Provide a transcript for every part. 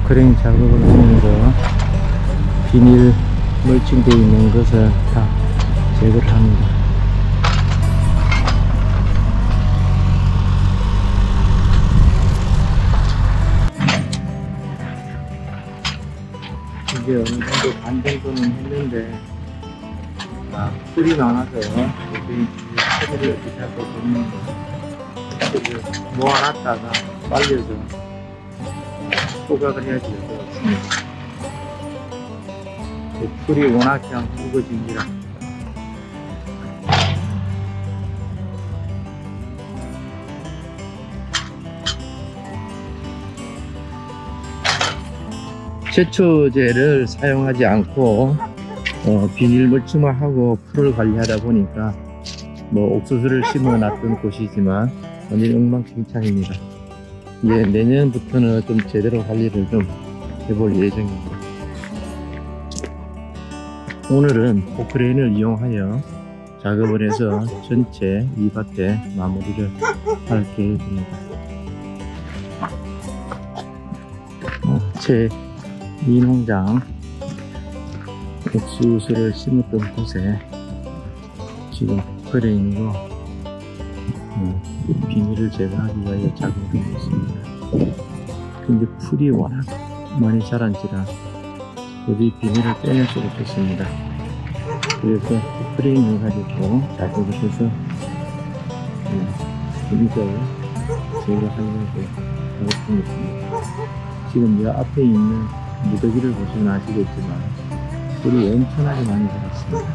포크레인 작업을 하면서 비닐 멀칭되어 있는 것을 다 제거를 합니다. 이제 어느 정도 반 정도는 했는데 풀이 많아서 여기 처리를 이렇게 하고 보면 모아놨다가 말려서 소각을 해야 될 것 같습니다. 풀이 워낙 그냥 굵어집니다. 제초제를 사용하지 않고 비닐 멀칭화하고 풀을 관리하다 보니까 뭐 옥수수를 심어 놨던 곳이지만 완전 엉망진창입니다. 이제 내년부터는 좀 제대로 관리를 좀 해볼 예정입니다. 오늘은 포크레인을 이용하여 작업을 해서 전체 이 밭에 마무리를 할 계획입니다. 제 이 농장 옥수수를 심었던 곳에 지금 포크레인으로 비닐을 제거하기 위하여 작업을 하고 있습니다. 근데 풀이 워낙 많이 자란지라 도저히 비닐을 빼낼 수가 없었습니다. 그래서 포크레인을 가지고 작업을 해서 비닐을 제거하려고 하고 있습니다. 지금 이 앞에 있는 무더기를 보시면 아시겠지만 풀이 엄청나게 많이 자랐습니다.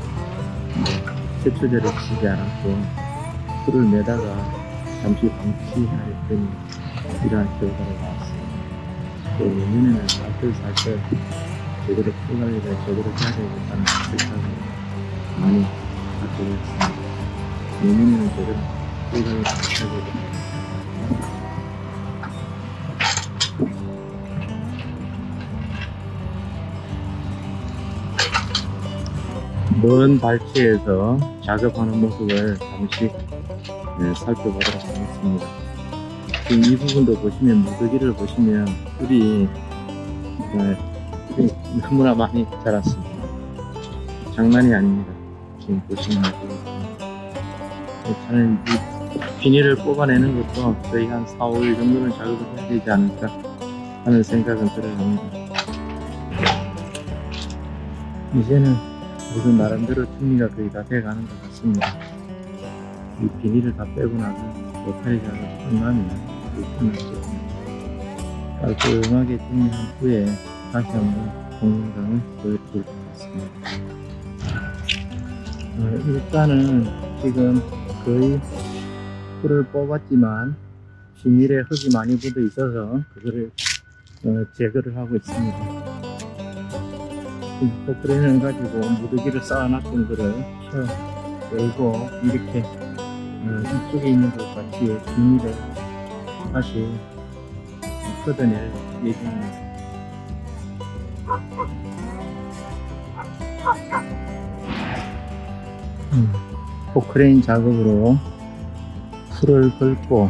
제초제를 치지 않았고 풀을 매다가 잠시 방치하였더니 이러한 결과가 나왔습니다. 또 내년에는 살살살살 제대로 풀 관리를 제대로 해야 되겠다는 생각을 많이 갖고 있습니다. 내년에는 제대로 풀 관리를 해야 되겠다. 먼 발치에서 작업하는 모습을 잠시 살펴보도록 하겠습니다. 지금 이 부분도 보시면 무더기를 보시면 풀이 너무나 많이 자랐습니다. 장난이 아닙니다. 지금 보시면 저는 이 비닐을 뽑아내는 것도 거의 한 4, 5일 정도는 작업을 해야 되지 않을까 하는 생각은 들어갑니다. 이제는 모든 나름대로 준비가 거의 다 돼가는 것 같습니다. 이 비닐을 다 빼고 나서 로타리 작업이 끝나면 끝났죠. 깔끔하게 정리한 후에 다시 한번 동영상을 보여드릴 것 같습니다. 일단은 지금 거의 풀을 뽑았지만 비닐에 흙이 많이 묻어 있어서 그거를 제거를 하고 있습니다. 포크레인을 가지고 무더기를 쌓아놨던 거를 열고 이렇게 이쪽에 있는 것 같이 비닐을 다시 걷어낼 예정입니다. 포크레인 작업으로 풀을 긁고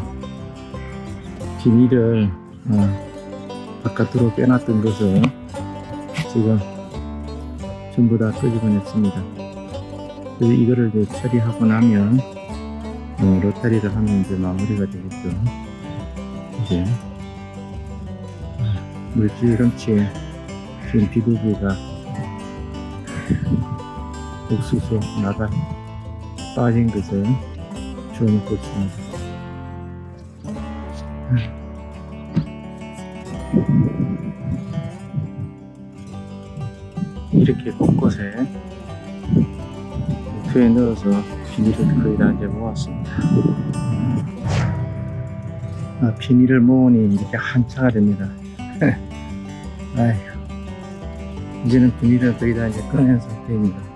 비닐을 바깥으로 빼놨던 것을 지금 전부 다 끄집어냈습니다. 그래서 이거를 이제 처리하고 나면 로타리를 하면 이제 마무리가 되겠죠. 이제 물질금치에 지금 비둘기가 옥수수 나가 빠진 것을 주워놓고 있습니다. 이렇게 곳곳에 목표에 넣어서 비닐을 거의 다 이제 모았습니다. 비닐을 모으니 이렇게 한차가 됩니다. 아이고, 이제는 비닐을 거의 다 이제 꺼낸 상태입니다.